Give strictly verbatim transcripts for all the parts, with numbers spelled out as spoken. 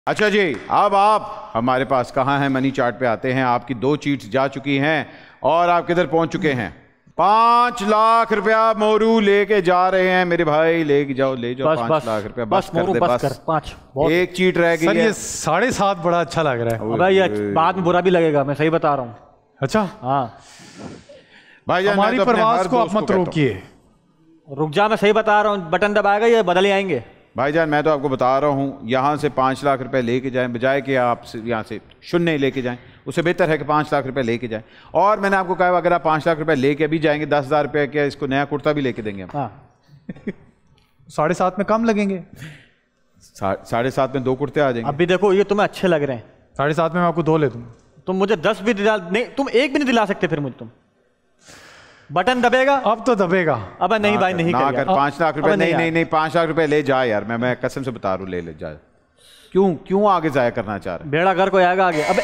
अच्छा जी, अब आप हमारे पास कहाँ हैं मनी चार्ट पे आते हैं। आपकी दो चीट्स जा चुकी हैं और आप किधर पहुंच चुके हैं। पांच लाख रुपया मोरू लेके जा रहे हैं मेरे भाई। लेके जाओ, ले जाओ पांच लाख रुपया। बस, बस कर दे, बस कर, पांच एक चीट रह गई है। ये साढ़े सात बड़ा अच्छा लग रहा है भाई, ये बाद में बुरा भी लगेगा, मैं सही बता रहा हूँ। अच्छा हाँ भाई, हमारी तो परवाज को आप मत रोकिए। रुक जा, मैं सही बता रहा हूँ। बटन दबाएगा ये बदल ही आएंगे। भाईजान मैं तो आपको बता रहा हूँ, यहाँ से पाँच लाख रुपए लेके जाएं बजाय कि आप यहाँ से शून्य लेके जाएं। उससे बेहतर है कि पाँच लाख रुपए लेके जाएं। और मैंने आपको कहा अगर आप पाँच लाख रुपए लेके भी जाएंगे, दस हज़ार रुपये के इसको नया कुर्ता भी लेके देंगे हम। हाँ साढ़े सात में कम लगेंगे। साढ़े सात में दो कुर्ते आ जाएंगे। अभी देखो ये तुम्हें अच्छे लग रहे हैं। साढ़े सात में मैं आपको दो ले दूँ। तुम मुझे दस भी दिला नहीं, तुम एक भी नहीं दिला सकते फिर मुझे। तुम बटन दबेगा। अब तो दबेगा। अब नहीं भाई, नहीं ना कर। पांच लाख रुपए नहीं नहीं नहीं पांच लाख रुपए ले जा यार। मैं मैं कसम से बता रहा हूँ, ले ले जा। क्यों क्यों आगे जाया करना चाह रहे? बेड़ा घर को आएगा आगे। अबे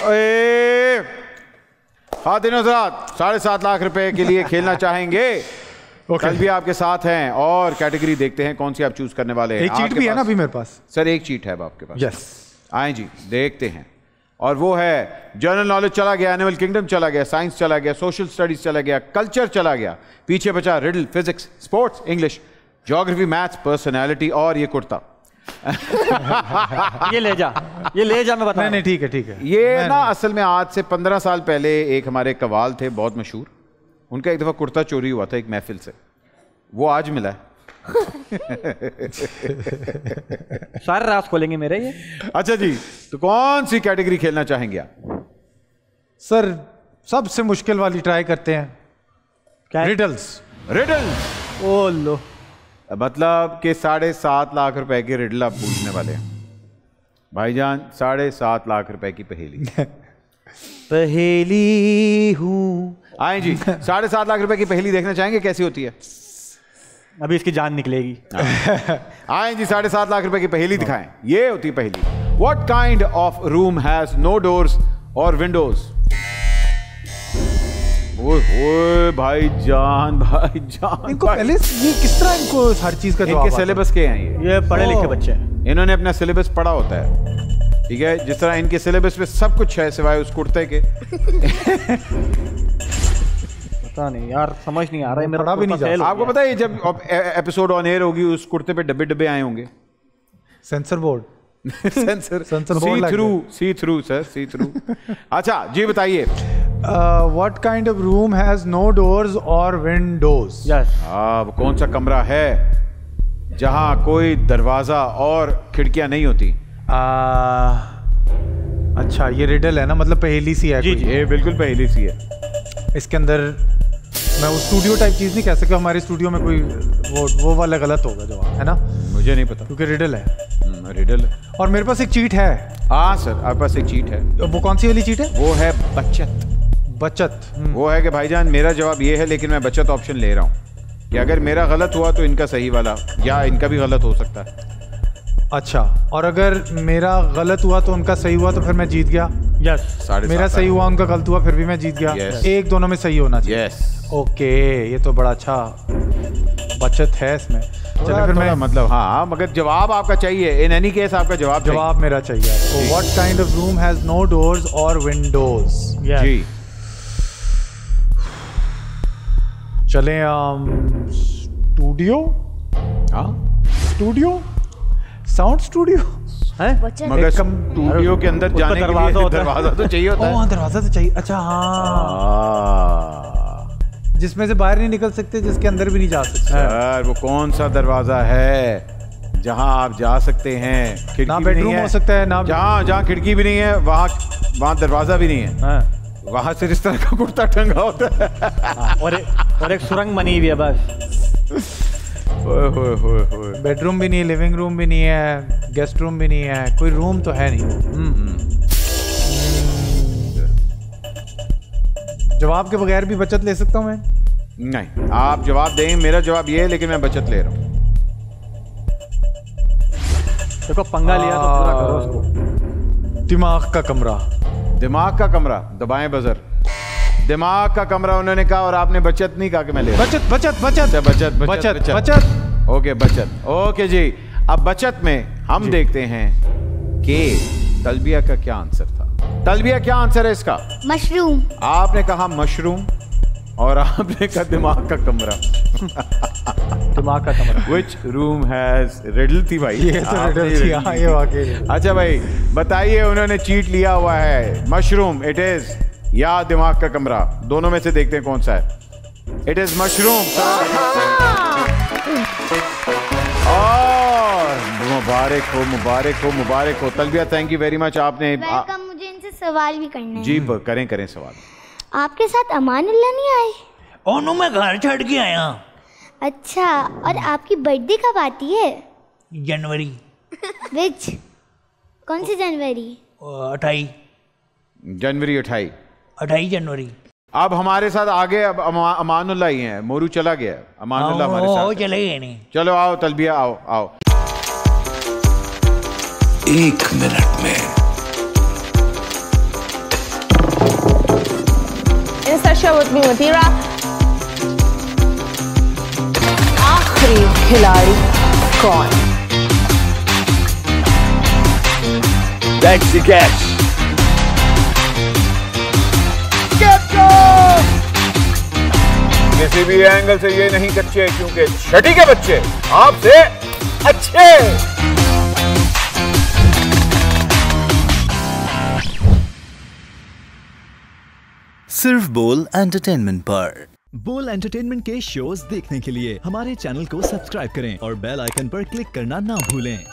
खातिन हज़रात, साढ़े सात लाख रुपए के लिए खेलना चाहेंगे। okay. कल भी आपके साथ हैं और कैटेगरी देखते हैं कौन सी आप चूज करने वाले हैं। एक चीट भी है ना अभी मेरे पास। सर एक चीट है अब आपके पास। यस आए जी, देखते हैं। और वो है जनरल नॉलेज चला गया, एनिमल किंगडम चला गया, साइंस चला गया, सोशल स्टडीज चला गया, कल्चर चला गया, पीछे बचा riddle, physics, sports, English, geography, maths, personality और ये कुर्ता। ये ले जा, ये ले जा, मैं बता। नहीं नहीं ठीक है ठीक है। ये ना असल में आज से पंद्रह साल पहले एक हमारे कवाल थे बहुत मशहूर, उनका एक दफा कुर्ता चोरी हुआ था एक महफिल से, वो आज मिला है। सारे राज खोलेंगे मेरे ये। अच्छा जी, तो कौन सी कैटेगरी खेलना चाहेंगे आप? सर सबसे मुश्किल वाली ट्राई करते हैं। क्या? रिडल्स। रिडल्स। ओ लो, मतलब कि साढ़े सात लाख रुपए की रिडल आप पूछने वाले हैं भाईजान। साढ़े सात लाख रुपए की पहेली। पहेली हूँ। आए जी, साढ़े सात लाख रुपए की पहेली देखना चाहेंगे कैसी होती है? अभी इसकी जान निकलेगी। आए जी, साढ़े सात लाख रुपए की पहेली दिखाएं। ये होती पहेली। What kind of room has no doors or windows? ओए ओए भाई जान, भाई जान, इनको पहले ये किस तरह इनको हर चीज का जवाब? इनके सिलेबस के हैं ये ये पढ़े लिखे बच्चे हैं, इन्होंने अपना सिलेबस पढ़ा होता है। ठीक है, जिस तरह इनके सिलेबस में सब कुछ है सिवाय उस कुर्ते के। पता नहीं यार, समझ नहीं आ रहा है मेरा। भी नहीं जा। आपको पता है जब एपिसोड ऑन एयर होगी उस कुर्ते पे डब्बे डब्बे आए होंगे। Censor board. Censor censor see through, see through sir, see through. अच्छा जी बताइए। What kind of room has no doors और विंडोज? यस। अब कौन सा कमरा है जहां कोई दरवाजा और खिड़कियां नहीं होती? uh, अच्छा ये रिडल है ना, मतलब पहेली सी है। जी जी, ये बिल्कुल पहेली सी है। इसके अंदर मैं वो स्टूडियो टाइप चीज नहीं कह सकता। हमारे स्टूडियो में कोई वो वो वाला गलत होगा जवाब, है ना? मुझे नहीं पता क्योंकि रिडल है। रिडल है। और मेरे पास एक चीट है। हाँ सर, आपके पास एक चीट है। वो कौन सी वाली चीट है? वो है बचत। बचत। वो है कि भाईजान मेरा जवाब ये है, लेकिन मैं बचत ऑप्शन ले रहा हूँ कि अगर मेरा गलत हुआ तो इनका सही वाला, या इनका भी गलत हो सकता है। अच्छा, और अगर मेरा गलत हुआ तो उनका सही हुआ तो फिर मैं जीत गया। यस। मेरा सही हुआ उनका गलत हुआ फिर भी मैं जीत गया। yes. एक दोनों में सही होना चाहिए। यस। ओके, ये तो बड़ा अच्छा बचत है इसमें। चलो फिर मैं मतलब हाँ, मगर जवाब आपका चाहिए। इन एनी केस आपका जवाब जवाब मेरा चाहिए। तो what kind of room has no doors और विंडोज? जी चलें स्टूडियो। हाँ, स्टूडियो, साउंड स्टूडियो है, मगर स्टूडियो के अंदर जाने के लिए दरवाजा तो चाहिए होता है। दरवाजा तो चाहिए। अच्छा हाँ, जिसमें से बाहर नहीं निकल सकते, जिसके अंदर भी नहीं जा सकते। सर वो कौन सा दरवाजा है जहां आप जा सकते हैं? ना बेडरूम हो सकता है, ना जहाँ जहाँ खिड़की भी नहीं है वहाँ वहाँ दरवाजा भी नहीं है। वहां से इस तरह का कुर्ता टंगा होता है। और एक और एक सुरंग बनी हुई है बस। ओए होए होए होए। बेडरूम भी नहीं, लिविंग रूम भी नहीं है, गेस्ट रूम भी नहीं है, कोई रूम तो है नहीं। जवाब के बगैर भी बचत ले सकता हूँ मैं? नहीं, आप जवाब दें। मेरा जवाब ये है, लेकिन मैं बचत ले रहा हूँ। देखो पंगा लिया तो पूरा करो उसको। दिमाग का कमरा। दिमाग का कमरा, दबाएं बजर। दिमाग का कमरा उन्होंने कहा और आपने बचत नहीं कहा कि मैं ले रहा। बचत बचत बचत बचत बचत बचत बचत। ओके बचत। ओके जी, अब बचत में हम देखते हैं कि तलबिया का क्या आंसर था? तलबिया क्या आंसर है इसका? मशरूम। आपने कहा मशरूम और आपने कहा दिमाग का कमरा। दिमाग का कमरा। Which room has रिडल थी भाई। ये तो आपने रिडल थी, riddle हाँ, की। ये वाकई। अच्छा भाई बताइए, उन्होंने चीट लिया हुआ है मशरूम इट इज या दिमाग का कमरा, दोनों में से देखते हैं कौन सा है। It is mushroom. और मुबारक हो मुबारक हो मुबारक हो Talbiya, thank you very much. आपने वेलकम। मुझे इनसे सवाल भी करने हैं। जी करें करें सवाल। आपके साथ अमानुल्लाह नहीं आए? ओनू मैं घर छोड़ के आया। अच्छा, और आपकी बर्थडे कब आती है? जनवरी। विच? कौन सी जनवरी? अठाई जनवरी अठाई अठाई जनवरी। अब हमारे साथ आगे अब अमा, अमानुल्लाह ही हैं। मोरू चला गया, अमानुल्लाह हमारे साथ वो है। चले गए नहीं। चलो आओ तलबिया, आओ आओ। एक मिनट में Share with me Mathira. आखिरी खिलाड़ी कौन? That's the catch. किसी भी एंगल से ये नहीं कच्चे, क्योंकि छठी के बच्चे आपसे अच्छे। सिर्फ बोल एंटरटेनमेंट पर। बोल एंटरटेनमेंट के शोज देखने के लिए हमारे चैनल को सब्सक्राइब करें और बेल आइकन पर क्लिक करना ना भूलें।